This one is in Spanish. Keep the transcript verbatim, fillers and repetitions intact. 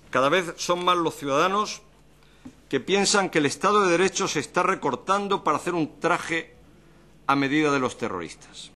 Cada vez son más los ciudadanos que piensan que el Estado de Derecho se está recortando para hacer un traje a medida de los terroristas.